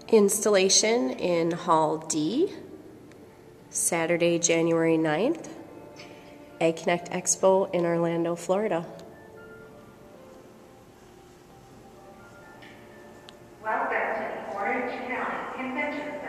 Installation in Hall D, Saturday, January 9th, AgConnect Expo in Orlando, Florida. Welcome to the Orange County Convention